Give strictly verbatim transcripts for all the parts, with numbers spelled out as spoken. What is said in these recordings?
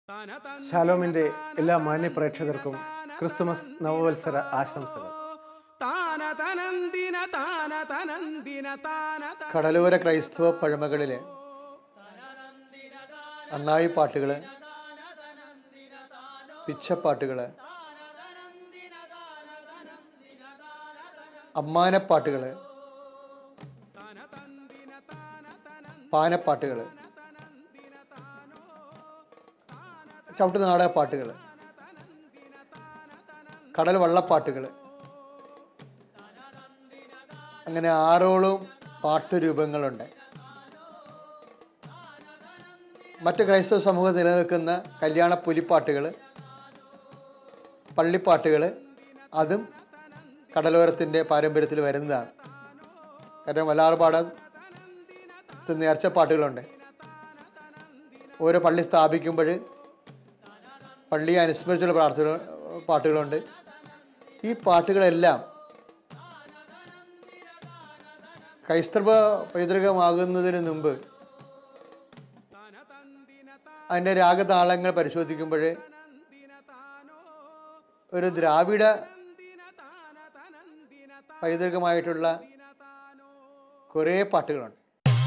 ഷാലോമിൻ്റെ എല്ലാ മാന്യ പ്രേക്ഷകർക്കും ക്രിസ്തുമസ് നവവത്സര ആശംസകൾ. കടലോര ക്രൈസ്തവ പഴമകളിലെ അണ്ണായി പാട്ടുകൾ, പിച്ചപ്പാട്ടുകൾ, അമ്മാനപ്പാട്ടുകൾ, പാനപ്പാട്ടുകൾ, ചവിട്ട് നാടക പാട്ടുകൾ, കടൽ വള്ളപ്പാട്ടുകൾ, അങ്ങനെ ആറോളം പാട്ടുരൂപങ്ങളുണ്ട്. മറ്റ് ക്രൈസ്തവ സമൂഹം നിലനിൽക്കുന്ന കല്യാണ പുലിപ്പാട്ടുകൾ, പള്ളിപ്പാട്ടുകൾ, അതും കടലോരത്തിൻ്റെ പാരമ്പര്യത്തിൽ വരുന്നതാണ്. കാരണം വല്ലാർപാടത്ത് നേർച്ചപ്പാട്ടുകളുണ്ട്. ഓരോ പള്ളി സ്ഥാപിക്കുമ്പോൾ പള്ളിയെ അനുസ്മരിച്ചുള്ള പ്രാർത്ഥന പാട്ടുകളുണ്ട്. ഈ പാട്ടുകളെല്ലാം ക്രൈസ്തവ പൈതൃകമാകുന്നതിന് മുമ്പ് അതിൻ്റെ രാഗതാളങ്ങൾ പരിശോധിക്കുമ്പോൾ ഒരു ദ്രാവിഡ പൈതൃകമായിട്ടുള്ള കുറേ പാട്ടുകളുണ്ട്.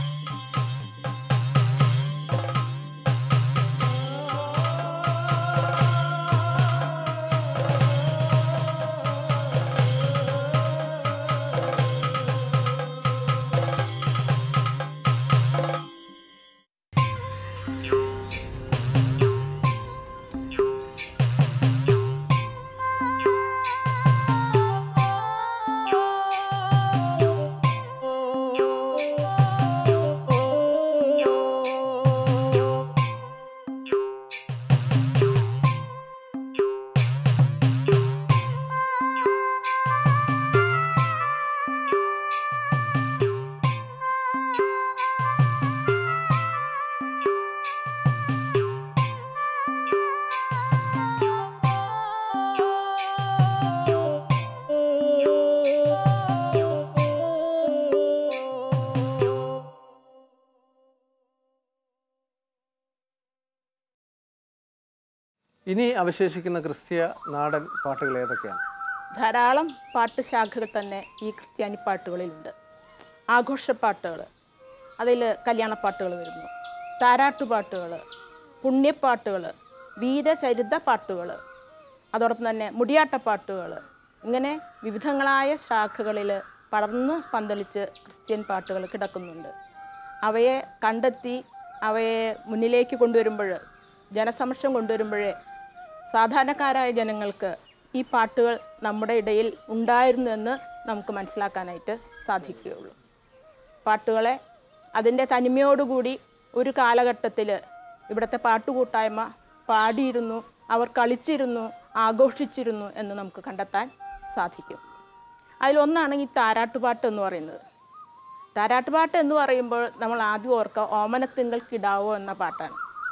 ഇനി അവശേഷിക്കുന്ന ക്രിസ്തീയ നാടൻ പാട്ടുകൾ ഏതൊക്കെയാണ്? ധാരാളം പാട്ട് ശാഖകൾ തന്നെ ഈ ക്രിസ്ത്യാനി പാട്ടുകളിലുണ്ട്. ആഘോഷപ്പാട്ടുകൾ, അതിൽ കല്യാണപ്പാട്ടുകൾ വരുന്നു, താരാട്ടുപാട്ടുകൾ, പുണ്യപ്പാട്ടുകൾ, വീരചരിത പാട്ടുകൾ, അതോടൊപ്പം തന്നെ മുടിയാട്ടപ്പാട്ടുകൾ, ഇങ്ങനെ വിവിധങ്ങളായ ശാഖകളിൽ പടർന്ന് പന്തലിച്ച് ക്രിസ്ത്യൻ പാട്ടുകൾ കിടക്കുന്നുണ്ട്. അവയെ കണ്ടെത്തി അവയെ മുന്നിലേക്ക് കൊണ്ടുവരുമ്പോൾ, ജനസമക്ഷം കൊണ്ടുവരുമ്പോഴേ സാധാരണക്കാരായ ജനങ്ങൾക്ക് ഈ പാട്ടുകൾ നമ്മുടെ ഇടയിൽ ഉണ്ടായിരുന്നു എന്ന് നമുക്ക് മനസ്സിലാക്കാനായിട്ട് സാധിക്കുകയുള്ളൂ. പാട്ടുകളെ അതിൻ്റെ തനിമയോടുകൂടി ഒരു കാലഘട്ടത്തിൽ ഇവിടുത്തെ പാട്ടുകൂട്ടായ്മ പാടിയിരുന്നു, അവർ കളിച്ചിരുന്നു, ആഘോഷിച്ചിരുന്നു എന്ന് നമുക്ക് കണ്ടെത്താൻ സാധിക്കും. അതിലൊന്നാണ് ഈ താരാട്ടുപാട്ട് എന്ന് പറയുന്നത്. താരാട്ടുപാട്ട് എന്ന് പറയുമ്പോൾ നമ്മൾ ആദ്യം ഓർക്കുക ഓമനത്തിങ്കൾ കിടാവോ എന്ന പാട്ടാണ്.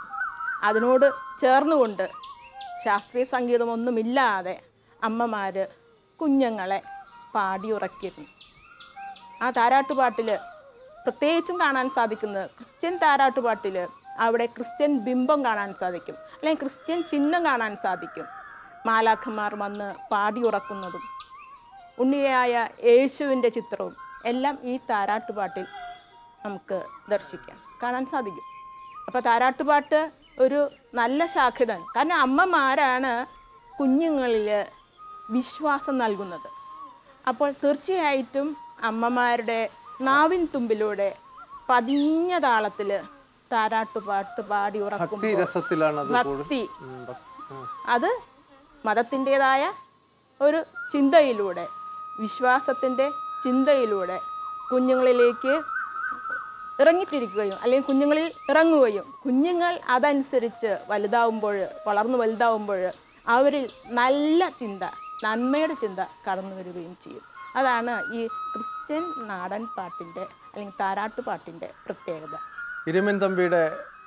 അതിനോട് ചേർന്നുകൊണ്ട് ശാസ്ത്രീയ സംഗീതമൊന്നുമില്ലാതെ അമ്മമാർ കുഞ്ഞുങ്ങളെ പാടിയുറക്കിയിരുന്നു. ആ താരാട്ടുപാട്ടിൽ പ്രത്യേകിച്ചും കാണാൻ സാധിക്കുന്നത്, ക്രിസ്ത്യൻ താരാട്ടുപാട്ടിൽ അവിടെ ക്രിസ്ത്യൻ ബിംബം കാണാൻ സാധിക്കും, അല്ലെങ്കിൽ ക്രിസ്ത്യൻ ചിഹ്നം കാണാൻ സാധിക്കും. മാലാഖമാർ വന്ന് പാടിയുറക്കുന്നതും ഉണ്ണിയായ യേശുവിൻ്റെ ചിത്രവും എല്ലാം ഈ താരാട്ടുപാട്ടിൽ നമുക്ക് ദർശിക്കാം, കാണാൻ സാധിക്കും. അപ്പോൾ താരാട്ടുപാട്ട് ഒരു നല്ല ശാഖയാണ്. കാരണം അമ്മമാരാണ് കുഞ്ഞുങ്ങളിൽ വിശ്വാസം നൽകുന്നത്. അപ്പോൾ തീർച്ചയായിട്ടും അമ്മമാരുടെ നാവിൻ തുമ്പിലൂടെ പതിഞ്ഞ താളത്തിൽ താരാട്ടുപാട്ട് പാടി ഉറക്കുമ്പോൾ ഭക്തി, അത് മതത്തിൻ്റെതായ ഒരു ചിന്തയിലൂടെ, വിശ്വാസത്തിൻ്റെ ചിന്തയിലൂടെ കുഞ്ഞുങ്ങളിലേക്ക് ഇറങ്ങിത്തിരിക്കുകയും അല്ലെങ്കിൽ കുഞ്ഞുങ്ങളിൽ ഇറങ്ങുകയും കുഞ്ഞുങ്ങൾ അതനുസരിച്ച് വലുതാവുമ്പോൾ, വളർന്നു വലുതാവുമ്പോൾ അവരിൽ നല്ല ചിന്ത, നന്മയുടെ ചിന്ത കടന്നു വരികയും ചെയ്യും. അതാണ് ഈ ക്രിസ്ത്യൻ നാടൻ പാട്ടിൻ്റെ അല്ലെങ്കിൽ താരാട്ടുപാട്ടിൻ്റെ പ്രത്യേകത. ഇരമൻ തമ്പിയുടെ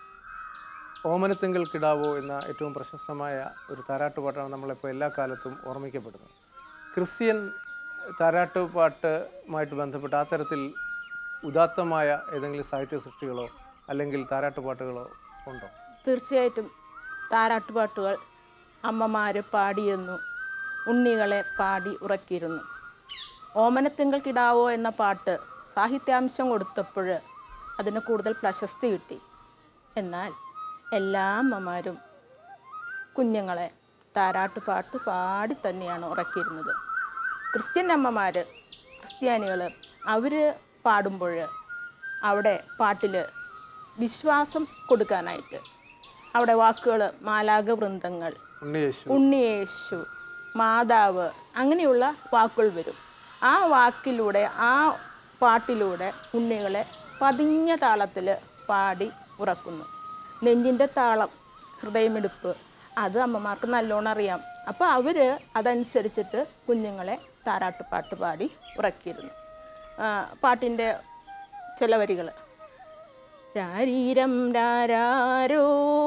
ഓമനത്തിങ്കൾ കിടാവോ എന്ന ഏറ്റവും പ്രശസ്തമായ ഒരു താരാട്ടുപാട്ടാണ് നമ്മളിപ്പോൾ എല്ലാ കാലത്തും ഓർമ്മിക്കപ്പെടുന്നത്. ക്രിസ്ത്യൻ താരാട്ടുപാട്ടുമായിട്ട് ബന്ധപ്പെട്ട് ആ തരത്തിൽ ഉദാത്തമായ ഏതെങ്കിലും സാഹിത്യ സൃഷ്ടികളോ അല്ലെങ്കിൽ താരാട്ടുപാട്ടുകളോ ഉണ്ടോ? തീർച്ചയായിട്ടും താരാട്ടുപാട്ടുകൾ അമ്മമാർ പാടിയിരുന്നു, ഉണ്ണികളെ പാടി ഉറക്കിയിരുന്നു. ഓമനത്തിങ്കൾ കിടാവോ എന്ന പാട്ട് സാഹിത്യാംശം കൊടുത്തപ്പോൾ അതിന് കൂടുതൽ പ്രശസ്തി കിട്ടി. എന്നാൽ എല്ലാ അമ്മമാരും കുഞ്ഞുങ്ങളെ താരാട്ടുപാട്ട് പാടി തന്നെയാണ് ഉറക്കിയിരുന്നത്. ക്രിസ്ത്യൻ അമ്മമാർ, ക്രിസ്ത്യാനികൾ, അവർ പാടുമ്പോൾ അവിടെ പാട്ടിൽ വിശ്വാസം കൊടുക്കാനായിട്ട് അവിടെ വാക്കുകൾ മാലാഖ വൃന്ദങ്ങൾ, ഉണ്ണിയേശു, മാതാവ്, അങ്ങനെയുള്ള വാക്കുകൾ വരും. ആ വാക്കിലൂടെ, ആ പാട്ടിലൂടെ ഉണ്ണികളെ പതിഞ്ഞ താളത്തിൽ പാടി ഉറക്കുന്നു. നെഞ്ചിൻ്റെ താളം, ഹൃദയമിടിപ്പ്, അത് അമ്മമാർക്ക് നല്ലോണം അറിയാം. അപ്പോൾ അവർ അതനുസരിച്ചിട്ട് കുഞ്ഞുങ്ങളെ താരാട്ടുപാട്ട് പാടി ഉറക്കിയിരുന്നു. പാട്ടിൻ്റെ ചില വരികൾ: രാരീരം രാരോ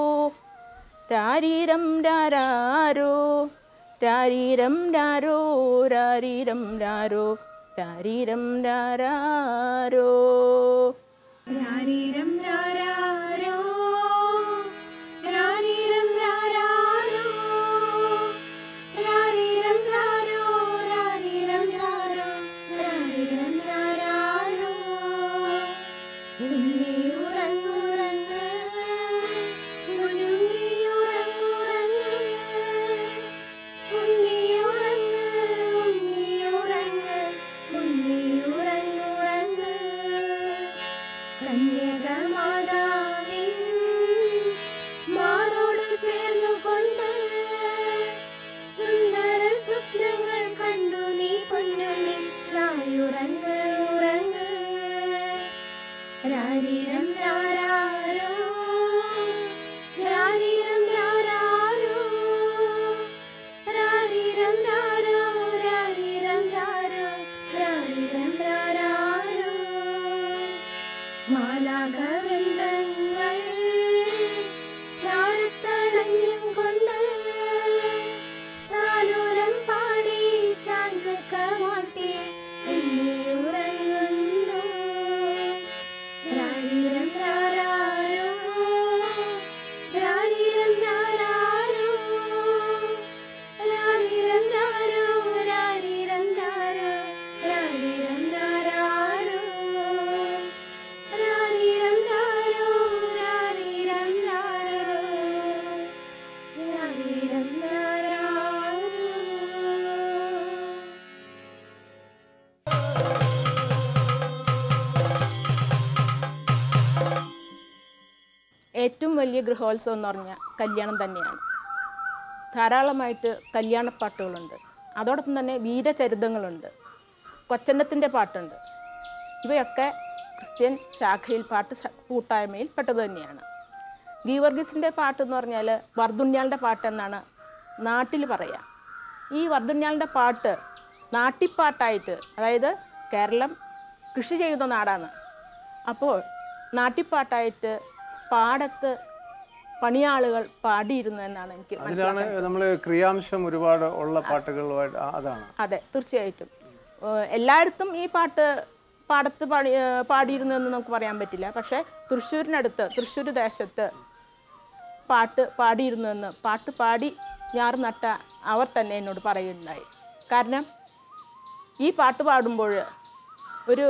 രാരീരം രാരോ രാരീരം രാരോ രാരീരം രാരോ രാരീരം രാരോ രാരീരം രാരോ രാരീരം രാരോ രാരീരം രാരോ രാരീരം രാരോ രാരീരം രാരോ ഉണ്ണി ഉറങ്ങുറങ്ങ് ഉണ്ണി ഉറങ്ങുറങ്ങ് ഉണ്ണി ഉറങ്ങ് ഉണ്ണി ഉറങ്ങ് ഉണ്ണി ഉറങ്ങുറങ്ങ് കന്യകമാതാവിൻ മാറോട് ചേർന്നുകൊണ്ട് സുന്ദര സ്വപ്നങ്ങൾ കണ്ടു നീ പൊന്നുണ്ണി ചായുറങ്ങ് ഉറങ്ങ് രാരീരം രാരോ രാരീരം രാരോ രാരീരം രാരോ രാരീരം രാരോ രാരീരം രാരോ മാലാഖ വൃന്ദങ്ങൾ ചാരത്തണഞ്ഞും കൊണ്ട് താലോലം പാടി ചാഞ്ചക്കമാട്ടി എന്നെ ഉറങ്ങുന്നു രാരീരം രാരോ രാരീരം രാരോ രാരീരം രാരോ രാരീരം രാരോ രാരീരം രാരോ രാരീരം രാരോ രാരീരം രാരോ രാരീരം രാരോ ഏറ്റവും വലിയ ഗൃഹോത്സവം എന്ന് പറഞ്ഞാൽ കല്യാണം തന്നെയാണ്. ധാരാളമായിട്ട് കല്യാണപ്പാട്ടുകളുണ്ട്. അതോടൊപ്പം തന്നെ വീരചരിതങ്ങളുണ്ട്, കൊച്ചന്നത്തിൻ്റെ പാട്ടുണ്ട്. ഇവയൊക്കെ ക്രിസ്ത്യൻ ശാഖയിൽ പാട്ട് കൂട്ടായ്മയിൽ പെട്ടത് തന്നെയാണ്. ഗീവർഗീസിൻ്റെ പാട്ടെന്ന് പറഞ്ഞാൽ വർദ്ധുണ്യാളുടെ പാട്ടെന്നാണ് നാട്ടിൽ പറയുക. ഈ വർദ്ധുണ്യാളുടെ പാട്ട് നാട്ടിപ്പാട്ടായിട്ട്, അതായത് കേരളം കൃഷി ചെയ്യുന്ന നാടാണ്, അപ്പോൾ നാട്ടിപ്പാട്ടായിട്ട് പാടത്ത് പണിയാളുകൾ പാടിയിരുന്നു എന്നാണ് എനിക്ക് അതിലാണ് നമ്മൾ ക്രിയാംശം ഒരുപാട് ഉള്ള പാട്ടുകളുമായിട്ട് അതാണ്. അതെ, തീർച്ചയായിട്ടും. എല്ലായിടത്തും ഈ പാട്ട് പാടത്ത് പാടി പാടിയിരുന്നു എന്ന് നമുക്ക് പറയാൻ പറ്റില്ല. പക്ഷേ തൃശ്ശൂരിനടുത്ത്, തൃശ്ശൂർ ദേശത്ത് പാട്ട് പാടിയിരുന്നു എന്ന് പാട്ട് പാടി ഞാറ് നട്ട അവർ തന്നെ എന്നോട് പറയുകയുണ്ടായി. കാരണം ഈ പാട്ട് പാടുമ്പോൾ ഒരു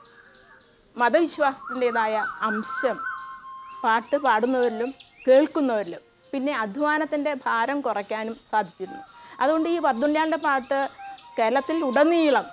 മതവിശ്വാസത്തിൻ്റെതായ അംശം പാട്ട് പാടുന്നവരിലും കേൾക്കുന്നവരിലും, പിന്നെ അധ്വാനത്തിൻ്റെ ഭാരം കുറയ്ക്കാനും സാധിച്ചിരുന്നു. അതുകൊണ്ട് ഈ വർദ്ധുണ്യാളുടെ പാട്ട് കേരളത്തിൽ ഉടനീളം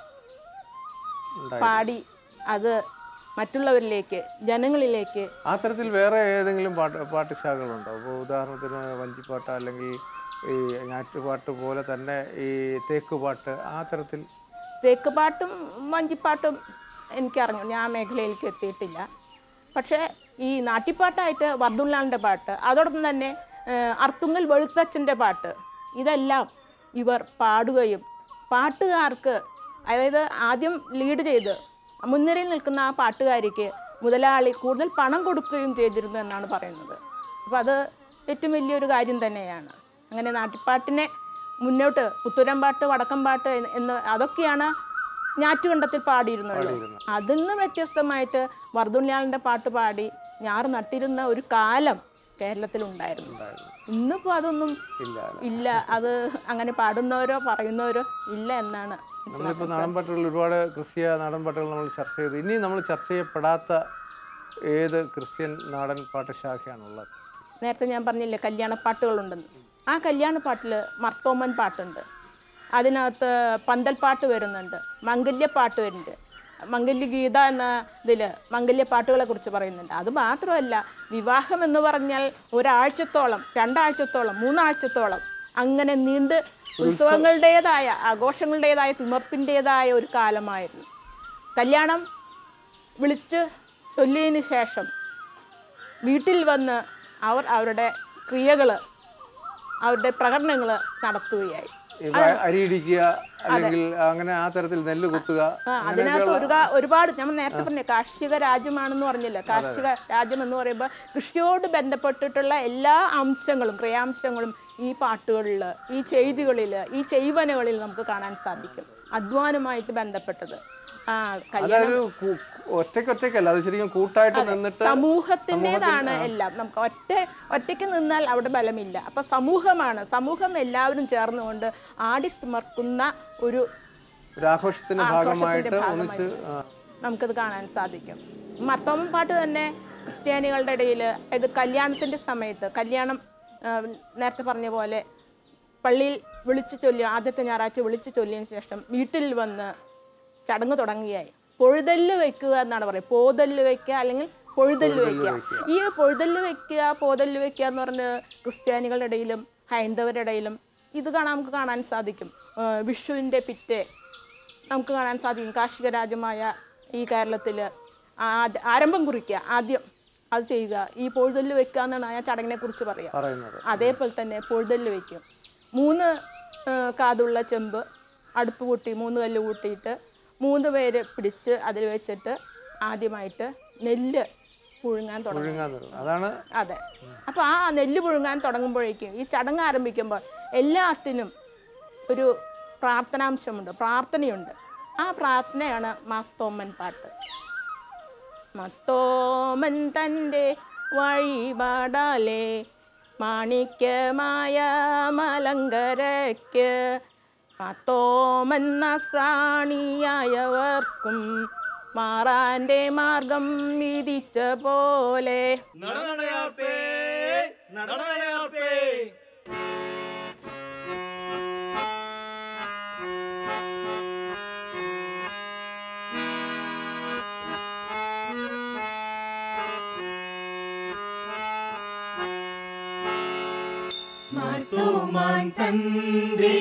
പാടി അത് മറ്റുള്ളവരിലേക്ക്, ജനങ്ങളിലേക്ക്. ആ തരത്തിൽ വേറെ ഏതെങ്കിലും പാട്ട് പാട്ടുശാഖകളുണ്ടോ? ഇപ്പോൾ ഉദാഹരണത്തിന് വഞ്ചിപ്പാട്ട് അല്ലെങ്കിൽ ഈ ഞാറ്റുപാട്ട് പോലെ തന്നെ ഈ തേക്കുപാട്ട്, ആ തരത്തിൽ? തേക്കുപാട്ടും വഞ്ചിപ്പാട്ടും എനിക്കറിഞ്ഞു, ഞാൻ മേഖലയിലേക്ക് എത്തിയിട്ടില്ല. പക്ഷേ ഈ നാട്ടിപ്പാട്ടായിട്ട് വർദ്ധുണ്യാളുടെ പാട്ട്, അതോടൊപ്പം തന്നെ അർത്തുങ്കൽ വെളുത്തച്ഛൻ്റെ പാട്ട്, ഇതെല്ലാം ഇവർ പാടുകയും പാട്ടുകാർക്ക്, അതായത് ആദ്യം ലീഡ് ചെയ്ത് മുൻനിരയിൽ നിൽക്കുന്ന ആ പാട്ടുകാരിക്ക് മുതലാളി കൂടുതൽ പണം കൊടുക്കുകയും ചെയ്തിരുന്നു എന്നാണ് പറയുന്നത്. അപ്പോൾ അത് ഏറ്റവും വലിയൊരു കാര്യം തന്നെയാണ്. അങ്ങനെ നാട്ടിപ്പാട്ടിനെ മുന്നോട്ട്, പുത്തൂരമ്പാട്ട്, വടക്കമ്പാട്ട് എന്ന് അതൊക്കെയാണ് ഞാറ്റുകണ്ടത്തിൽ പാടിയിരുന്നുള്ളൂ. അതിൽ നിന്ന് വ്യത്യസ്തമായിട്ട് വർദ്ധുണ്യാളിൻ്റെ പാട്ട് പാടി ഞാറ് നട്ടിരുന്ന ഒരു കാലം കേരളത്തിലുണ്ടായിരുന്നു. ഉണ്ടായിരുന്നു. ഇന്നിപ്പോൾ അതൊന്നും ഇല്ല ഇല്ല. അത് അങ്ങനെ പാടുന്നവരോ പറയുന്നവരോ ഇല്ല എന്നാണ് നമ്മളിപ്പോൾ നാടൻ പാട്ടുകൾ ഒരുപാട് ക്രിസ്തീയ നാടൻ പാട്ടുകൾ നമ്മൾ ചർച്ച ചെയ്തു. ഇനി നമ്മൾ ചർച്ച ചെയ്യപ്പെടാത്ത ഏത് ക്രിസ്ത്യൻ നാടൻ പാട്ട് ശാഖയാണുള്ളത്? നേരത്തെ ഞാൻ പറഞ്ഞില്ലേ കല്യാണപ്പാട്ടുകളുണ്ടെന്ന്. ആ കല്യാണപ്പാട്ടിൽ മർത്തോമൻ പാട്ടുണ്ട്, അതിനകത്ത് പന്തൽപ്പാട്ട് വരുന്നുണ്ട്, മംഗല്യപ്പാട്ട് വരുന്നുണ്ട്, മംഗല്യഗീത എന്ന ഇതിൽ മംഗല്യപ്പാട്ടുകളെ കുറിച്ച് പറയുന്നുണ്ട്. അത് മാത്രമല്ല, വിവാഹം എന്ന് പറഞ്ഞാൽ ഒരാഴ്ചത്തോളം, രണ്ടാഴ്ചത്തോളം, മൂന്നാഴ്ചത്തോളം അങ്ങനെ നീണ്ട് ഉത്സവങ്ങളുടേതായ, ആഘോഷങ്ങളുടേതായ, തിമർപ്പിൻ്റേതായ ഒരു കാലമായിരുന്നു. കല്യാണം വിളിച്ച് ചൊല്ലിയതിന് ശേഷം വീട്ടിൽ വന്ന് അവർ അവരുടെ ക്രിയകൾ, അവരുടെ പ്രകടനങ്ങൾ നടത്തുകയായി. അരിയിടിക്കുക അല്ലെങ്കിൽ അങ്ങനെ ആ തരത്തിൽ നെല്ല് കുത്തുക. അതിനകത്ത് ഒരു ഒരുപാട് നമ്മൾ നേരത്തെ പറഞ്ഞ കാർഷിക രാജ്യമാണെന്ന് പറഞ്ഞില്ല. കാർഷിക രാജ്യം എന്ന് പറയുമ്പോൾ കൃഷിയോട് ബന്ധപ്പെട്ടിട്ടുള്ള എല്ലാ അംശങ്ങളും, ക്രിയാംശങ്ങളും ഈ പാട്ടുകളിൽ, ഈ ചെയ്തികളിൽ, ഈ ചെയ്വനകളിൽ നമുക്ക് കാണാൻ സാധിക്കും. അധ്വാനമായിട്ട് ബന്ധപ്പെട്ടത്. ഒറ്റയ്ക്കൊറ്റയ്ക്കല്ല, അത് ശരിക്കും കൂട്ടായിട്ട് നിന്നിട്ട് സമൂഹത്തിൻ്റെതാണ് എല്ലാം. നമുക്ക് ഒറ്റ ഒറ്റയ്ക്ക് നിന്നാൽ അവിടെ ബലമില്ല. അപ്പൊ സമൂഹമാണ്, സമൂഹം എല്ലാവരും ചേർന്നുകൊണ്ട് ആടിത്തിമർക്കുന്ന ഒരു ആഘോഷത്തിന്റെ ഭാഗമായിട്ട് നമുക്കത് കാണാൻ സാധിക്കും. മർത്തോമൻ പാട്ട് തന്നെ ക്രിസ്ത്യാനികളുടെ ഇടയിൽ ഇത് കല്യാണത്തിന്റെ സമയത്ത്, കല്യാണം നേരത്തെ പറഞ്ഞ പോലെ പള്ളിയിൽ വിളിച്ചു ചൊല്ലി, ആദ്യത്തെ ഞായറാഴ്ച വിളിച്ചു ചൊല്ലിയതിന് ശേഷം വീട്ടിൽ വന്ന് ചടങ്ങ് തുടങ്ങിയായി. പൊഴുതല്ല് വെക്കുക എന്നാണ് പറയുക. പോതല്ല് വെക്കുക അല്ലെങ്കിൽ പൊഴുതല്ല് വെക്കുക. ഈ പൊഴുതല്ല് വെക്കുക, പോതല്ല് വെക്കുക എന്ന് പറഞ്ഞ് ക്രിസ്ത്യാനികളുടെ ഇടയിലും ഹൈന്ദവരുടെ ഇടയിലും ഇത് കാണാൻ നമുക്ക് കാണാൻ സാധിക്കും. വിഷുവിൻ്റെ പിറ്റേ നമുക്ക് കാണാൻ സാധിക്കും. കാർഷിക രാജ്യമായ ഈ കേരളത്തിൽ ആരംഭം കുറിക്കുക, ആദ്യം അത് ചെയ്യുക. ഈ പൊഴുതല്ല് വെക്കുക എന്നാണ് ആ ചടങ്ങിനെ കുറിച്ച് പറയുക. അതേപോലെ തന്നെ പൊഴുതല്ല് വയ്ക്കും. മൂന്ന് കാതുള്ള ചെമ്പ് അടുപ്പ് കൂട്ടി, മൂന്ന് കല്ല് കൂട്ടിയിട്ട് മൂന്ന് പേര് പിടിച്ച് അതിൽ വെച്ചിട്ട് ആദ്യമായിട്ട് നെല്ല് പുഴുങ്ങാൻ തുടങ്ങും. അതാണ് അതെ. അപ്പോൾ ആ നെല്ല് പുഴുങ്ങാൻ തുടങ്ങുമ്പോഴേക്കും ഈ ചടങ്ങ് ആരംഭിക്കുമ്പോൾ എല്ലാത്തിനും ഒരു പ്രാർത്ഥനാംശമുണ്ട്, പ്രാർത്ഥനയുണ്ട്. ആ പ്രാർത്ഥനയാണ് മർത്തോമൻ പാട്ട്. മർത്തോമൻ തൻ്റെ വഴിപാടാലേ മാണിക്യമായ മലങ്കരയ്ക്ക് മർത്തോമൻ നസ്രാണിയായവർക്കും മാറാന്റെ മാർഗം വിധിച്ച പോലെ. മർത്തോമാൻ തന്റെ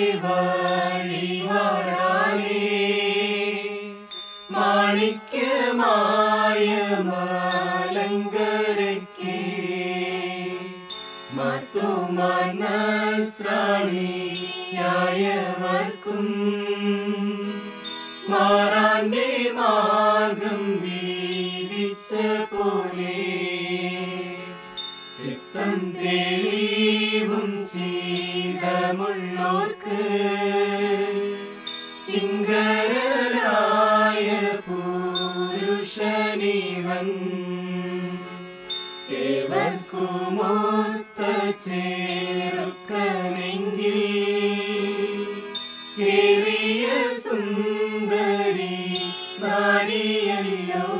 വഴിപാടാലേ മാണിക്യമായ മലങ്കരയ്ക്ക് മർത്തോമാൻ നസ്രാണിയായവർക്കും മാറാന്റെ മാർഗം വീതിച്ച പോലെ ചിത്തം തെളിവും ചീതമുള്ളോർക്ക് ചിങ്കരനായ പുരുഷനിവൻ ഏവർക്കുമൊത്ത ചേർക്കമെങ്കിൽ ഏറിയ സുന്ദരി നാരിയല്ലോ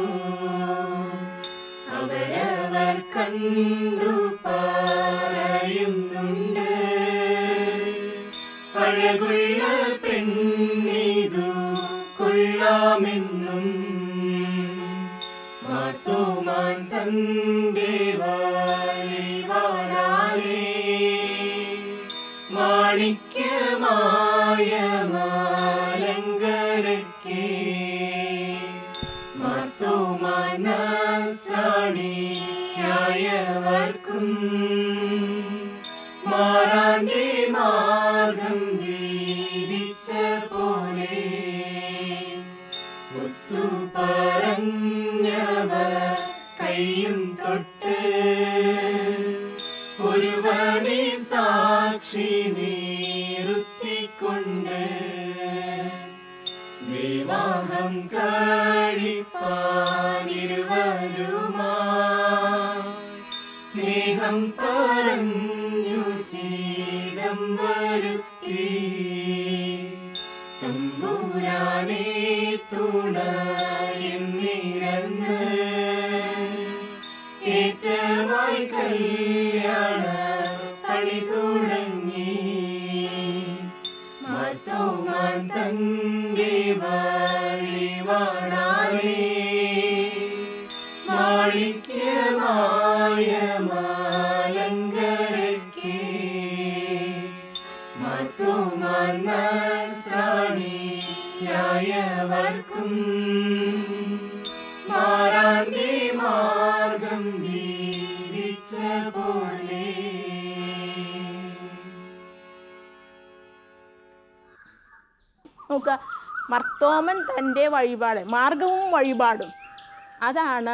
അവരവർ കണ്ടു പറയുന്നുണ്ട് അഴകുള്ള പെണ്ണിതു കൊള്ളാമെന്നും. മർത്തോമാൻ തന്റെ വഴിപാടാലേ മാണിക്യമായ മലങ്കരയ്ക്ക് മർത്തോമാൻ നസ്രാണിയായവർക്കും മാറാന്റെ മാർഗം വീതിച്ച പോലെ ഒത്തു പറഞ്ഞവർ കൈയും തൊട്ട് ഒരുവനെ സാക്ഷി നിർത്തിക്കൊണ്ട് വിവാഹം കഴിപ്പാനിരുവരുമാ സ്നേഹം മർത്തോമാൻ തന്റെ വഴിപാടാലേ മാണിക്യമായ മാലങ്കരയ്ക്ക് മർത്തോമാൻ നസ്രാണിയായവർക്കും മാറാന്റെ മാർഗം വീതിച്ച പോലെ. നോക്കുക, മർത്തോമൻ തൻ്റെ വഴിപാട്, മാർഗവും വഴിപാടും, അതാണ്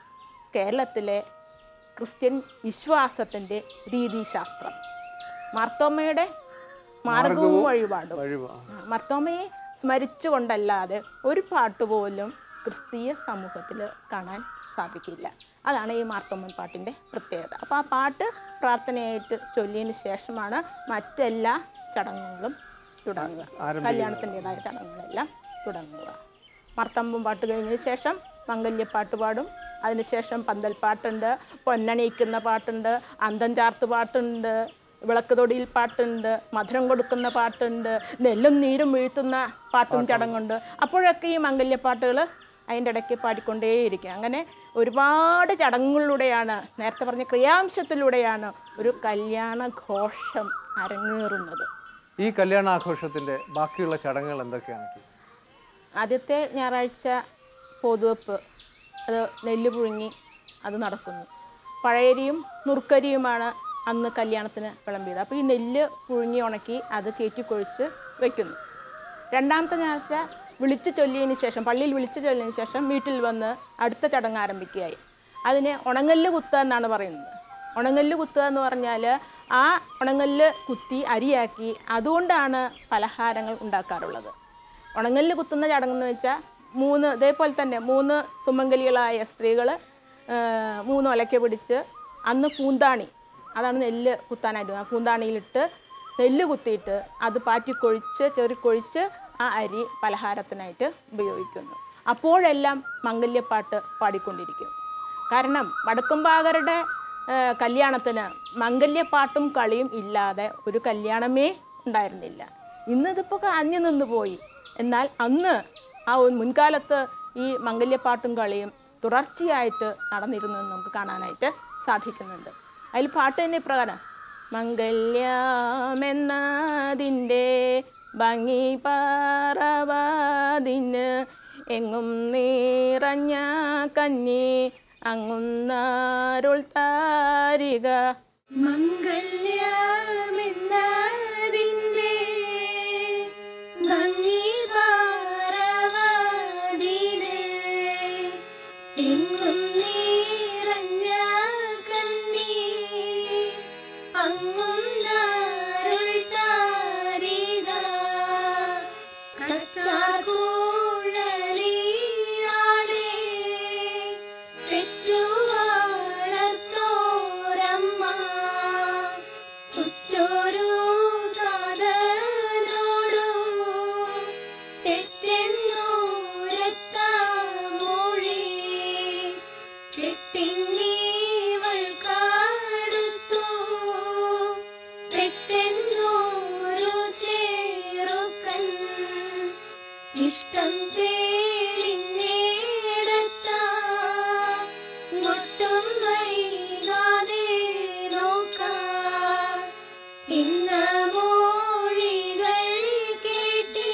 കേരളത്തിലെ ക്രിസ്ത്യൻ വിശ്വാസത്തിൻ്റെ രീതിശാസ്ത്രം. മാർത്തോമയുടെ മാർഗവും വഴിപാടും. മർത്തോമയെ സ്മരിച്ചുകൊണ്ടല്ലാതെ ഒരു പാട്ട് പോലും ക്രിസ്തീയ സമൂഹത്തിൽ കാണാൻ സാധിക്കില്ല. അതാണ് ഈ മാർത്തോമൻ പാട്ടിൻ്റെ പ്രത്യേകത. അപ്പോൾ ആ പാട്ട് പ്രാർത്ഥനയായിട്ട് ചൊല്ലിയതിന് ശേഷമാണ് മറ്റെല്ലാ ചടങ്ങുകളും തുടങ്ങുക. കല്യാണത്തിൻ്റെതായ ചടങ്ങുകളെല്ലാം തുടങ്ങുക. മർത്തമ്പം പാട്ട് കഴിഞ്ഞതിന് ശേഷം മംഗല്യപ്പാട്ട് പാടും. അതിനുശേഷം പന്തൽ പാട്ടുണ്ട്, പൊന്നണിയിക്കുന്ന പാട്ടുണ്ട്, അന്തം ചാർത്ത് പാട്ടുണ്ട്, വിളക്ക് തൊടിയിൽ പാട്ടുണ്ട്, മധുരം കൊടുക്കുന്ന പാട്ടുണ്ട്, നെല്ലും നീരും വീഴ്ത്തുന്ന പാട്ടും ചടങ്ങുണ്ട്. അപ്പോഴൊക്കെ ഈ മംഗല്യപ്പാട്ടുകൾ അതിൻ്റെ ഇടയ്ക്ക് പാടിക്കൊണ്ടേയിരിക്കും. അങ്ങനെ ഒരുപാട് ചടങ്ങുകളിലൂടെയാണ്, നേരത്തെ പറഞ്ഞ ക്രിയാംശത്തിലൂടെയാണ് ഒരു കല്യാണ ഘോഷം അരങ്ങേറുന്നത്. ഈ കല്യാണാഘോഷത്തിൻ്റെ ബാക്കിയുള്ള ചടങ്ങുകൾ എന്തൊക്കെയാണ്? ആദ്യത്തെ ഞായറാഴ്ച പൊതുവെപ്പ്, അത് നെല്ല് പുഴുങ്ങി അത് നടക്കുന്നു. പഴയരിയും നുറുക്കരിയുമാണ് അന്ന് കല്യാണത്തിന് വിളമ്പിയത്. അപ്പോൾ ഈ നെല്ല് പുഴുങ്ങി ഉണക്കി അത് കയറ്റിക്കൊഴിച്ച് വയ്ക്കുന്നു. രണ്ടാമത്തെ ഞായറാഴ്ച വിളിച്ചു ചൊല്ലിയതിന് ശേഷം, പള്ളിയിൽ വിളിച്ചു ചൊല്ലിയതിന് ശേഷം വീട്ടിൽ വന്ന് അടുത്ത ചടങ്ങ് ആരംഭിക്കുകയായി. അതിന് ഉണങ്ങല്ല് കുത്തുക എന്നാണ് പറയുന്നത്. ഉണങ്ങല്ല് കുത്തുക എന്ന് പറഞ്ഞാൽ ആ ഉണങ്ങല്ല് കുത്തി അരിയാക്കി അതുകൊണ്ടാണ് പലഹാരങ്ങൾ ഉണ്ടാക്കാറുള്ളത്. ഉണങ്ങല്ല് കുത്തുന്ന ചടങ്ങെന്ന് വെച്ചാൽ മൂന്ന് ഇതേപോലെ തന്നെ മൂന്ന് സുമംഗലികളായ സ്ത്രീകൾ മൂന്ന് ഒലയ്ക്ക പിടിച്ച് അന്ന് കൂന്താണി, അതാണ് നെല്ല് കുത്താനായിട്ട്, ആ കൂന്താണിയിലിട്ട് നെല്ല് കുത്തിയിട്ട് അത് പാറ്റിക്കൊഴിച്ച് ചെറിക്കൊഴിച്ച് ആ അരി പലഹാരത്തിനായിട്ട് ഉപയോഗിക്കുന്നു. അപ്പോഴെല്ലാം മംഗല്യപ്പാട്ട് പാടിക്കൊണ്ടിരിക്കും. കാരണം വടക്കുംപാകരുടെ കല്യാണത്തിന് മംഗല്യപ്പാട്ടും കളിയും ഇല്ലാതെ ഒരു കല്യാണമേ ഉണ്ടായിരുന്നില്ല. ഇന്നിതിപ്പോൾ അന്യം നിന്ന് പോയി. എന്നാൽ അന്ന് ആ മുൻകാലത്ത് ഈ മംഗല്യപ്പാട്ടും കളിയും തുടർച്ചയായിട്ട് നടന്നിരുന്നത് നമുക്ക് കാണാനായിട്ട് സാധിക്കുന്നുണ്ട്. അതിൽ പാട്ട് തന്നെ ഇപ്രകാരം: മംഗല്യമെന്നതിൻ്റെ ഭംഗി പറവതിന് എങ്ങും നിറഞ്ഞ കന്നി അങ്ങുന്നാരുൾ താരിക. മംഗല്യമെന്നതിൻ്റെ ഭംഗി പറവതിന് എങ്ങും നിറഞ്ഞ കന്നി അങ്ങുന്നാരുൾ താരിക. കറ്റാർകൂഴലിയാളെ പെറ്റു വളർത്തോരമ്മ ഉറ്റൊരു കാതലോടു തെറ്റെന്നൂരത്ത മൊഴി പെട്ടിന്നീവൾ കാടുത്തു പെട്ടെന്നോരു ചേറുക്കൻ ഇഷ്ടം തേളിന്നേടത്ത ഒട്ടും വൈകാതെ നോക്കാം ഇന്ന മൊഴികൾ കേട്ടി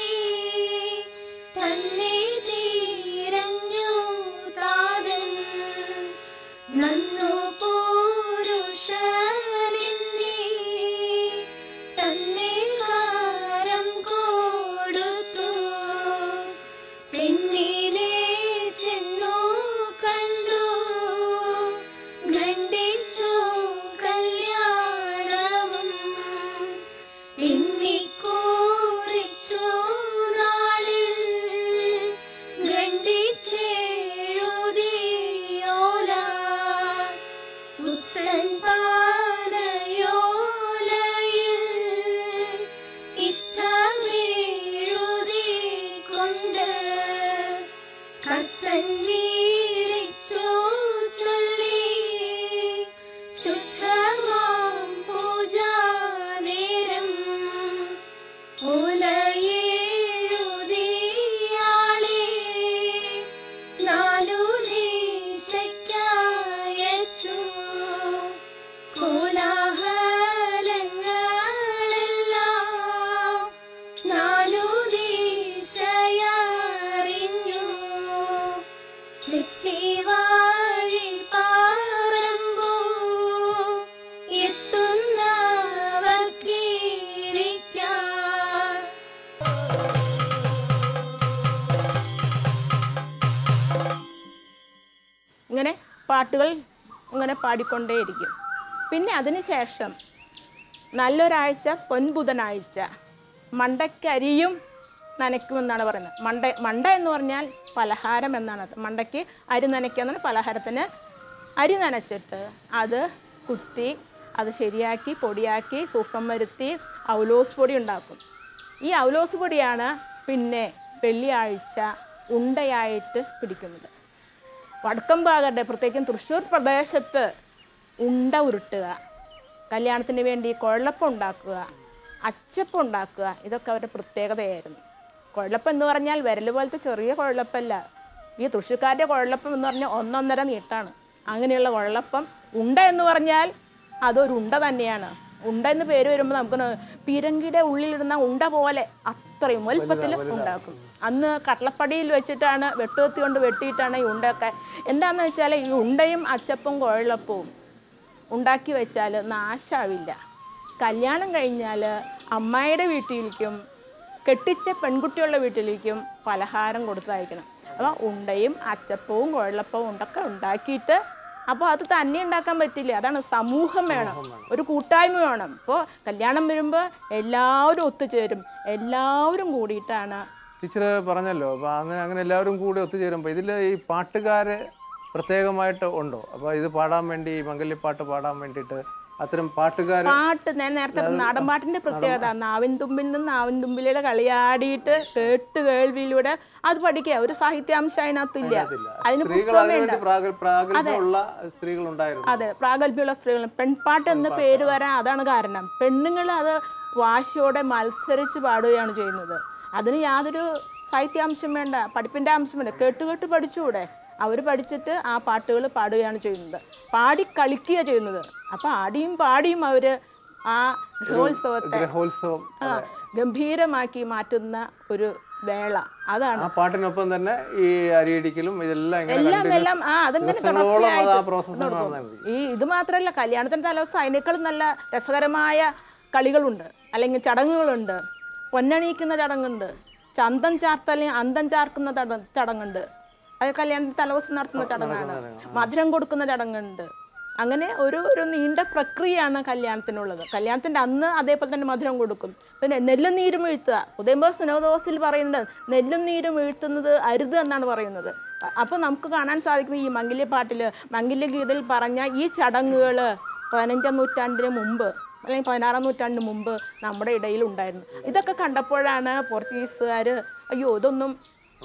തന്നെ തീരഞ്ഞു താതൻ നന്നു പുരുഷനെന്നീ തന്നെ കാരം കൊടുത്തു പെൺ പാട്ടുകൾ ഇങ്ങനെ പാടിക്കൊണ്ടേയിരിക്കും. പിന്നെ അതിന് ശേഷം നല്ലൊരാഴ്ച പൊൻബുധനാഴ്ച മണ്ടയ്ക്കരിയും നനയ്ക്കുമെന്നാണ് പറയുന്നത്. മണ്ട മണ്ട എന്ന് പറഞ്ഞാൽ പലഹാരം എന്നാണ്. മണ്ടയ്ക്ക് അരി നനയ്ക്കുക എന്നാണ്. പലഹാരത്തിന് അരി നനച്ചിട്ട് അത് കുത്തി അത് ശരിയാക്കി പൊടിയാക്കി സൂക്ഷ്മം വരുത്തി ഔലോസ് പൊടി ഉണ്ടാക്കും. ഈ ഔലോസ് പൊടിയാണ് പിന്നെ വെള്ളിയാഴ്ച ഉണ്ടയായിട്ട് പിടിക്കുന്നത്. വടക്കംഭാഗരുടെ പ്രത്യേകിച്ചും തൃശ്ശൂർ പ്രദേശത്ത് ഉണ്ട ഉരുട്ടുക, കല്യാണത്തിന് വേണ്ടി കുഴലപ്പം ഉണ്ടാക്കുക, അച്ചപ്പം ഉണ്ടാക്കുക, ഇതൊക്കെ അവരുടെ പ്രത്യേകതയായിരുന്നു. കുഴലപ്പം എന്ന് പറഞ്ഞാൽ വിരൽ പോലത്തെ ചെറിയ കുഴലപ്പമല്ല. ഈ തൃശ്ശൂർക്കാരുടെ കുഴലപ്പം എന്ന് പറഞ്ഞാൽ ഒന്നൊന്നര നീട്ടാണ്. അങ്ങനെയുള്ള കുഴലപ്പം. ഉണ്ട എന്ന് പറഞ്ഞാൽ അതൊരു ഉണ്ട തന്നെയാണ്. ഉണ്ട എന്ന് പേര് വരുമ്പോൾ നമുക്ക് പീരങ്കിയുടെ ഉള്ളിലിടുന്ന ഉണ്ട പോലെ അത്രയും വലുപ്പത്തിൽ ഉണ്ടാക്കും. അന്ന് കട്ടളപ്പടിയിൽ വെച്ചിട്ടാണ് വെട്ടുകത്തി കൊണ്ട് വെട്ടിയിട്ടാണ് ഈ ഉണ്ടയൊക്കെ. എന്താണെന്ന് വെച്ചാൽ ഈ ഉണ്ടയും അച്ചപ്പവും കുഴലപ്പവും ഉണ്ടാക്കി വെച്ചാൽ നാശാവില്ല. കല്യാണം കഴിഞ്ഞാൽ അമ്മായിയുടെ വീട്ടിലേക്കും കെട്ടിച്ച പെൺകുട്ടികളുടെ വീട്ടിലേക്കും പലഹാരം കൊടുത്തയക്കണം. അപ്പോൾ ഉണ്ടയും അച്ചപ്പവും കുഴലപ്പവും ഉണ്ടൊക്കെ ഉണ്ടാക്കിയിട്ട്, അപ്പോൾ അത് തന്നെ ഉണ്ടാക്കാൻ പറ്റില്ല. അതാണ് സമൂഹം വേണം, ഒരു കൂട്ടായ്മ വേണം. ഇപ്പോൾ കല്യാണം വരുമ്പോൾ എല്ലാവരും ഒത്തുചേരും, എല്ലാവരും കൂടിയിട്ടാണ്. ടീച്ചർ പറഞ്ഞല്ലോ, അപ്പോൾ അങ്ങനെ അങ്ങനെ എല്ലാവരും കൂടി ഒത്തുചേരുമ്പോൾ ഇതിൽ ഈ പാട്ടുകാർ പ്രത്യേകമായിട്ട് ഉണ്ടോ? അപ്പോൾ ഇത് പാടാൻ വേണ്ടി മംഗല്യപ്പാട്ട് പാടാൻ വേണ്ടിയിട്ട് അത്തരം പാട്ടുകാർ പാട്ട് ഞാൻ നേരത്തെ നാടൻ പാട്ടിന്റെ പ്രത്യേകത നാവിൻ തുമ്പിൽ നിന്ന് നാവിൻ തുമ്പിലൂടെ കളിയാടിയിട്ട് കേട്ട് കേൾവിയിലൂടെ അത് പഠിക്കുക. ഒരു സാഹിത്യാംശം അതിനകത്തില്ല. അതിന് പുസ്തകം വേണ്ട. അതെ, പ്രാഗൽഭ്യമുള്ള സ്ത്രീകൾ. പെൺപാട്ട് എന്ന് പേര് വരാൻ അതാണ് കാരണം. പെണ്ണുങ്ങൾ അത് വാശിയോടെ മത്സരിച്ച് പാടുകയാണ് ചെയ്യുന്നത്. അതിന് യാതൊരു സാഹിത്യാംശം വേണ്ട, പഠിപ്പിന്റെ ആംശം വേണ്ട. കേട്ട് കേട്ട് പഠിച്ചുകൂടെ? അവർ പഠിച്ചിട്ട് ആ പാട്ടുകൾ പാടുകയാണ് ചെയ്യുന്നത്, പാടി കളിക്കുക ചെയ്യുന്നത്. അപ്പം ആടിയും പാടിയും അവർ ആ ഗ്രഹോത്സവത്തെ ഗംഭീരമാക്കി മാറ്റുന്ന ഒരു വേള. അതാണ് പാട്ടിനൊപ്പം തന്നെ ഈ അരിയിടിക്കലും ഇതെല്ലാം എല്ലാം എല്ലാം ആ അതിങ്ങനെ ഈ ഇത് മാത്രമല്ല, കല്യാണത്തിൻ്റെ തലേദിവസം അതിനേക്കാളും നല്ല രസകരമായ കളികളുണ്ട്, അല്ലെങ്കിൽ ചടങ്ങുകളുണ്ട്. പൊന്നണിയിക്കുന്ന ചടങ്ങുണ്ട്, ചന്തം ചാർത്തൽ അന്തം ചാർക്കുന്ന ചടങ്ങുണ്ട്. അത് കല്യാണത്തിന് തലേദിവസം നടത്തുന്ന ചടങ്ങാണ്. മധുരം കൊടുക്കുന്ന ചടങ്ങുണ്ട്. അങ്ങനെ ഒരു ഒരു നീണ്ട പ്രക്രിയയാണ് കല്യാണത്തിനുള്ളത്. കല്യാണത്തിൻ്റെ അന്ന് അതേപോലെ തന്നെ മധുരം കൊടുക്കും. പിന്നെ നെല്ലും നീരും വീഴ്ത്തുക, ഉദയംബോ സുനോദോസിൽ പറയുന്നുണ്ട്, നെല്ലും നീരും വീഴ്ത്തുന്നത് അരുത് എന്നാണ് പറയുന്നത്. അപ്പോൾ നമുക്ക് കാണാൻ സാധിക്കും ഈ മംഗല്യപ്പാട്ടിൽ മംഗല്യഗീതയിൽ പറഞ്ഞ ഈ ചടങ്ങുകൾ പതിനഞ്ചാം നൂറ്റാണ്ടിന് മുമ്പ് അല്ലെങ്കിൽ പതിനാറാം നൂറ്റാണ്ടിന് മുമ്പ് നമ്മുടെ ഇടയിൽ ഉണ്ടായിരുന്നു. ഇതൊക്കെ കണ്ടപ്പോഴാണ് പോർച്ചുഗീസുകാർ അയ്യോ ഇതൊന്നും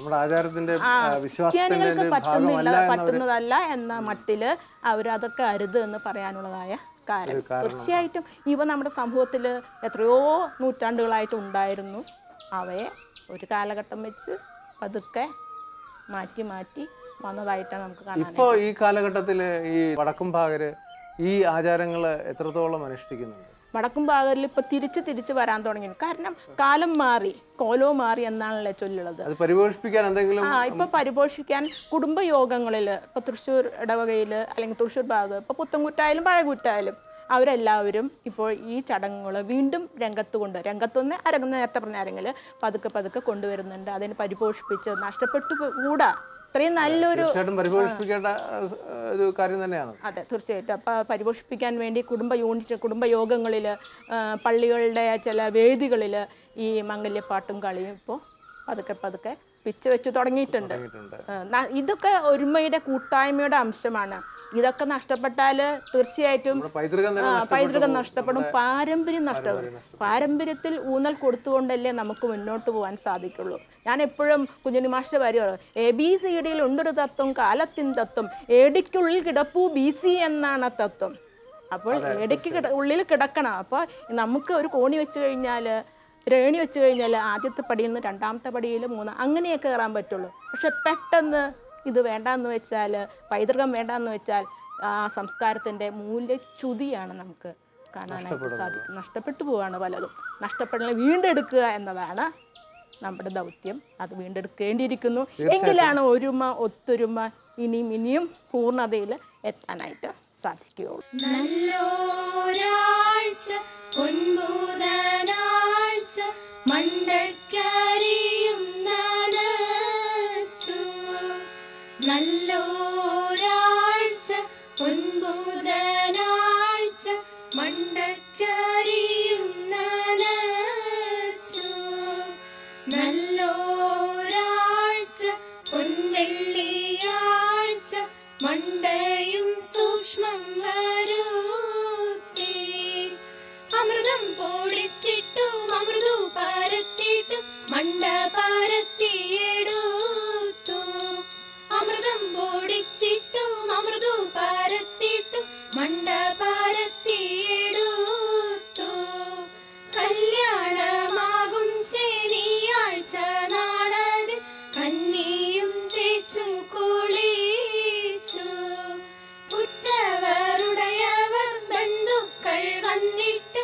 ക്രിസ്ത്യാനികൾക്ക് പറ്റുന്നില്ല പറ്റുന്നതല്ല എന്ന മട്ടില് അവരതൊക്കെ അരുത് എന്ന് പറയാനുള്ളതായ കാരണം. തീർച്ചയായിട്ടും ഇവ നമ്മുടെ സമൂഹത്തിൽ എത്രയോ നൂറ്റാണ്ടുകളായിട്ട് ഉണ്ടായിരുന്നു. അവയെ ഒരു കാലഘട്ടം വെച്ച് പതുക്കെ മാറ്റി മാറ്റി വന്നതായിട്ടാണ് നമുക്ക് കാണാൻ. ഇപ്പോൾ ഈ കാലഘട്ടത്തിൽ ഈ വടക്കും ഭാഗര് ഈ ആചാരങ്ങൾ എത്രത്തോളം അനുഷ്ഠിക്കുന്നുണ്ട്? വടക്കും ഭാഗത്തിൽ ഇപ്പൊ തിരിച്ച് തിരിച്ച് വരാൻ തുടങ്ങി. കാരണം കാലം മാറി, കോലവും മാറി എന്നാണല്ലേ ചൊല്ലുള്ളത്. അത് പരിപോഷിപ്പിക്കാൻ എന്തെങ്കിലും ആ ഇപ്പൊ പരിപോഷിക്കാൻ കുടുംബയോഗങ്ങളിൽ ഇപ്പൊ തൃശ്ശൂർ ഇടവകയിൽ അല്ലെങ്കിൽ തൃശ്ശൂർ ഭാഗത്ത് ഇപ്പൊ പുത്തൻകുറ്റായാലും പഴകുറ്റായാലും അവരെല്ലാവരും ഇപ്പോൾ ഈ ചടങ്ങുകൾ വീണ്ടും രംഗത്ത് കൊണ്ട് രംഗത്തുനിന്ന് അരങ്ങ് നേരത്തെ പറഞ്ഞ അരങ്ങിൽ പതുക്കെ പതുക്കെ കൊണ്ടുവരുന്നുണ്ട്. അതിന് പരിപോഷിപ്പിച്ച് നഷ്ടപ്പെട്ടു കൂടാ. ഇത്രയും നല്ലൊരു പരിപോഷിപ്പിക്കേണ്ട ഒരു കാര്യം തന്നെയാണ്. അതെ, തീർച്ചയായിട്ടും. അപ്പം പരിപോഷിപ്പിക്കാൻ വേണ്ടി കുടുംബ യൂണിറ്റ് കുടുംബയോഗങ്ങളിൽ പള്ളികളുടെ ചില വേദികളിൽ ഈ മംഗല്യപ്പാട്ടും കളിയും ഇപ്പോൾ പതുക്കെ പതുക്കെ പിച്ച് വെച്ച് തുടങ്ങിയിട്ടുണ്ട്. ഇതൊക്കെ ഒരുമയുടെ കൂട്ടായ്മയുടെ അംശമാണ്. ഇതൊക്കെ നഷ്ടപ്പെട്ടാൽ തീർച്ചയായിട്ടും പൈതൃകം നഷ്ടപ്പെടും, പാരമ്പര്യം നഷ്ടപ്പെടും. പാരമ്പര്യത്തിൽ ഊന്നൽ കൊടുത്തുകൊണ്ടല്ലേ നമുക്ക് മുന്നോട്ട് പോകാൻ സാധിക്കുള്ളൂ. ഞാൻ എപ്പോഴും കുഞ്ഞുണ്ണി മാസ്റ്റർ പറയുന്നത് എ ബി സി ഡിയിൽ ഉണ്ടൊരു തത്വം, കാലത്തിൻ തത്വം, ഏടിക്കുള്ളിൽ കിടപ്പൂ ബി സി എന്നാണ് തത്വം. അപ്പോൾ ഏടിക്ക് കിട ഉള്ളിൽ കിടക്കണം. അപ്പോൾ നമുക്ക് ഒരു കോണി വെച്ച് കഴിഞ്ഞാൽ രേണി വെച്ച് കഴിഞ്ഞാൽ ആദ്യത്തെ പടിയിൽ നിന്ന് രണ്ടാമത്തെ പടിയിൽ മൂന്ന് അങ്ങനെയൊക്കെ കയറാൻ പറ്റുള്ളൂ. പക്ഷെ പെട്ടെന്ന് ഇത് വേണ്ടാന്ന് വെച്ചാൽ, പൈതൃകം വേണ്ടാന്ന് വെച്ചാൽ ആ സംസ്കാരത്തിൻ്റെ മൂല്യച്യുതിയാണ് നമുക്ക് കാണാനായിട്ട് സാധിക്കും. നഷ്ടപ്പെട്ടു പോവാണ് പലതും. നഷ്ടപ്പെടൽ വീണ്ടെടുക്കുക എന്നതാണ് നമ്മുടെ ദൗത്യം. അത് വീണ്ടെടുക്കേണ്ടിയിരിക്കുന്നു. എങ്കിലാണ് ഒരുമ ഒത്തൊരുമ ഇനിയും ഇനിയും പൂർണ്ണതയിൽ എത്താനായിട്ട് സാധിക്കുകയുള്ളൂ. നല്ലോരാഴ്ച പൊൻബുധനാഴ്ച മണ്ടക്കരിയും നനച്ചു, നല്ലോരാഴ്ച പരത്തിയെടുത്തു. അമൃതം പൊടിച്ചിട്ടും അമൃതു പരത്തിയിട്ടും മണ്ട പരത്തിയെടുത്തു. കല്യാണമാകും ശനിയാഴ്ച നാളത് കന്നിയും തേച്ചു കുളിച്ചു. ഉറ്റവരുടയവർ ബന്ധുക്കൾ വന്നിട്ട്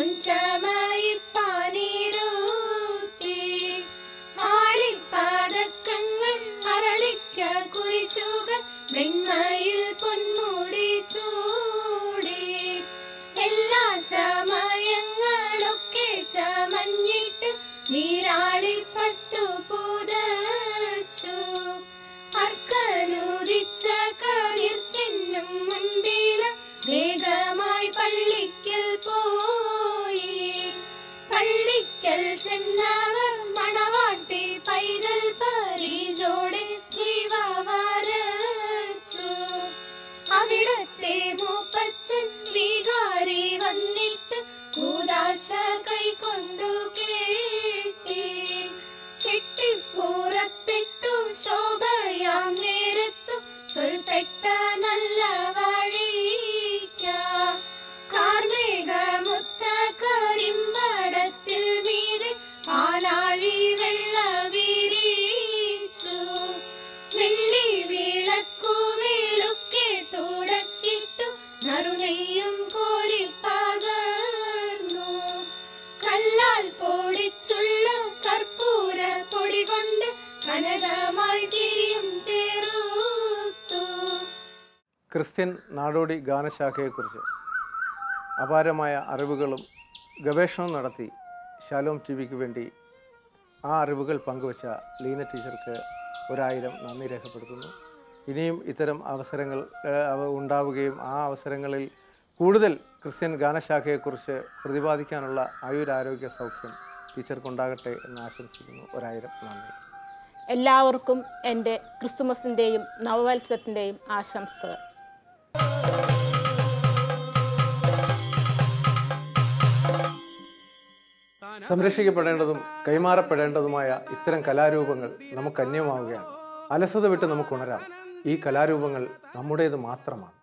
പൊൻചമയിപ്പാനിരുത്തി. ആളിപ്പതക്കങ്ങൾ അരളിക്ക കുരിശുകൾ വെണ്മയിൽ പൊന്മുടി ചൂടി. എല്ലാ ചമയങ്ങളൊക്കെ ചമഞ്ഞിട്ട് നീരാളിപ്പട്ടു പുതച്ചു. അർക്കനുദിച്ച കതിർ ചിഹ്നം മുൻപില വേഗമായി പള്ളിക്കൽ പോയി. പള്ളിക്കൽ ചെന്നവർ മണവാട്ടി പൈതൽ പരിചോടെ സ്ലീവ വരച്ചു. അവിടത്തെ മൂപ്പച്ചൻ വികാരി വന്നിട്ട് കൂദാശ കൈകൊണ്ടു കേട്ടി. കെട്ടിപ്പുറപ്പെട്ടു ശോഭയാം നേരത്തു ചൊൽപ്പെട്ട നല്ല വഴിക്ക. കാർമേഘമുത്ത കരിമ്പടത്തിൽ മീതെ പാലാഴി വെള്ള വിരിച്ചു. വെള്ളി വിളക്കു വെളുക്കെ തുടച്ചിട്ടു നറുനെയ്യും കോരിപ്പകർന്നു. കല്ലാൽ പൊടിച്ചുള്ള കർപ്പൂര പൊടി കൊണ്ട് കനകമായി തിരിയും തേറുത്തു. ക്രിസ്ത്യൻ നാടോടി ഗാനശാഖയെക്കുറിച്ച് അപാരമായ അറിവുകളും ഗവേഷണവും നടത്തി ഷാലോം ടി വിക്ക് വേണ്ടി ആ അറിവുകൾ പങ്കുവച്ച ലീന ടീച്ചർക്ക് ഒരായിരം നന്ദി രേഖപ്പെടുത്തുന്നു. ഇനിയും ഇത്തരം അവസരങ്ങൾ അവ ഉണ്ടാവുകയും ആ അവസരങ്ങളിൽ കൂടുതൽ ക്രിസ്ത്യൻ ഗാനശാഖയെക്കുറിച്ച് പ്രതിപാദിക്കാനുള്ള ആയുരാരോഗ്യ സൗഖ്യം ടീച്ചർക്കുണ്ടാകട്ടെ എന്ന് ആശംസിക്കുന്നു. ഒരായിരം നന്ദി. എല്ലാവർക്കും എൻ്റെ ക്രിസ്തുമസിൻ്റെയും നവവത്സരത്തിൻ്റെയും ആശംസകൾ. സംരക്ഷിക്കപ്പെടേണ്ടതും കൈമാറപ്പെടേണ്ടതുമായ ഇത്തരം കലാരൂപങ്ങൾ നമുക്ക് അന്യമാവുകയാണ്. അലസത വിട്ട് നമുക്ക് ഉണരാം. ഈ കലാരൂപങ്ങൾ നമ്മുടേത് മാത്രമാണ്.